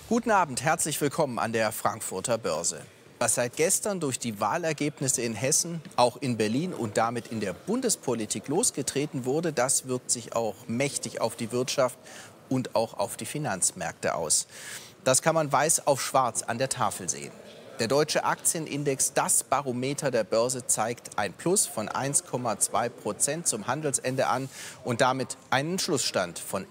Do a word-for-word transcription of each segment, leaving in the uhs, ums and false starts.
Guten Abend, herzlich willkommen an der Frankfurter Börse. Was seit gestern durch die Wahlergebnisse in Hessen, auch in Berlin und damit in der Bundespolitik losgetreten wurde, das wirkt sich auch mächtig auf die Wirtschaft und auch auf die Finanzmärkte aus. Das kann man weiß auf schwarz an der Tafel sehen. Der deutsche Aktienindex, das Barometer der Börse, zeigt ein Plus von eins Komma zwei Prozent zum Handelsende an und damit einen Schlussstand von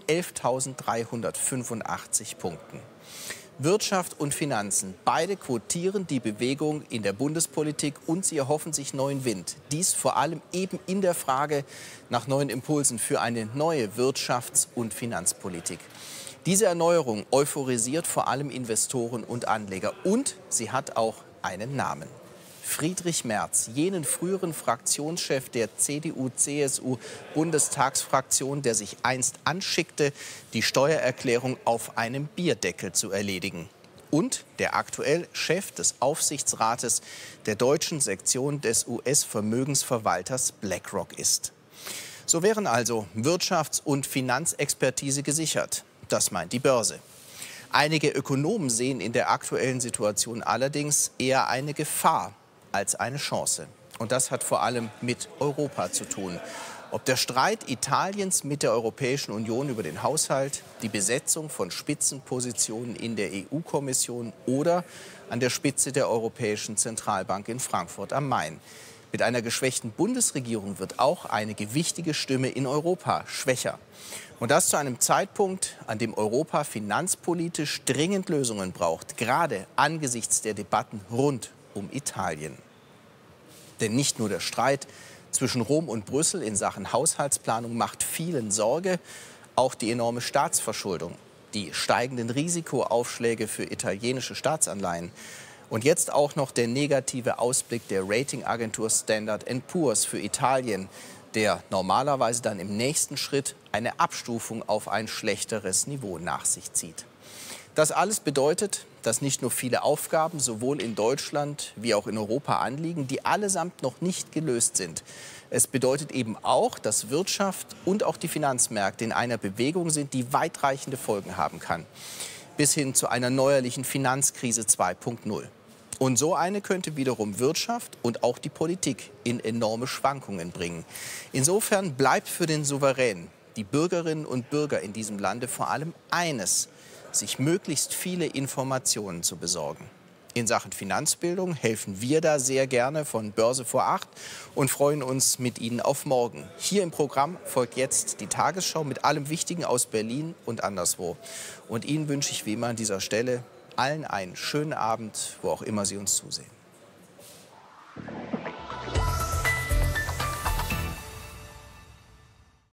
elftausenddreihundertfünfundachtzig Punkten. Wirtschaft und Finanzen, beide quotieren die Bewegung in der Bundespolitik und sie erhoffen sich neuen Wind. Dies vor allem eben in der Frage nach neuen Impulsen für eine neue Wirtschafts- und Finanzpolitik. Diese Erneuerung euphorisiert vor allem Investoren und Anleger und sie hat auch einen Namen. Friedrich Merz, jenen früheren Fraktionschef der C D U C S U-Bundestagsfraktion, der sich einst anschickte, die Steuererklärung auf einem Bierdeckel zu erledigen. Und der aktuell Chef des Aufsichtsrates der deutschen Sektion des U S-Vermögensverwalters BlackRock ist. So wären also Wirtschafts- und Finanzexpertise gesichert. Das meint die Börse. Einige Ökonomen sehen in der aktuellen Situation allerdings eher eine Gefahr als eine Chance. Und das hat vor allem mit Europa zu tun. Ob der Streit Italiens mit der Europäischen Union über den Haushalt, die Besetzung von Spitzenpositionen in der E U-Kommission oder an der Spitze der Europäischen Zentralbank in Frankfurt am Main. Mit einer geschwächten Bundesregierung wird auch eine gewichtige Stimme in Europa schwächer. Und das zu einem Zeitpunkt, an dem Europa finanzpolitisch dringend Lösungen braucht, gerade angesichts der Debatten rund um Italien. Denn nicht nur der Streit zwischen Rom und Brüssel in Sachen Haushaltsplanung macht vielen Sorge, auch die enorme Staatsverschuldung, die steigenden Risikoaufschläge für italienische Staatsanleihen und jetzt auch noch der negative Ausblick der Ratingagentur Standard and Poor's für Italien, der normalerweise dann im nächsten Schritt eine Abstufung auf ein schlechteres Niveau nach sich zieht. Das alles bedeutet, dass nicht nur viele Aufgaben sowohl in Deutschland wie auch in Europa anliegen, die allesamt noch nicht gelöst sind. Es bedeutet eben auch, dass Wirtschaft und auch die Finanzmärkte in einer Bewegung sind, die weitreichende Folgen haben kann, bis hin zu einer neuerlichen Finanzkrise zwei Punkt null. Und so eine könnte wiederum Wirtschaft und auch die Politik in enorme Schwankungen bringen. Insofern bleibt für den Souverän, die Bürgerinnen und Bürger in diesem Lande vor allem eines: sich möglichst viele Informationen zu besorgen. In Sachen Finanzbildung helfen wir da sehr gerne von Börse vor acht und freuen uns mit Ihnen auf morgen. Hier im Programm folgt jetzt die Tagesschau mit allem Wichtigen aus Berlin und anderswo. Und Ihnen wünsche ich wie immer an dieser Stelle allen einen schönen Abend, wo auch immer Sie uns zusehen.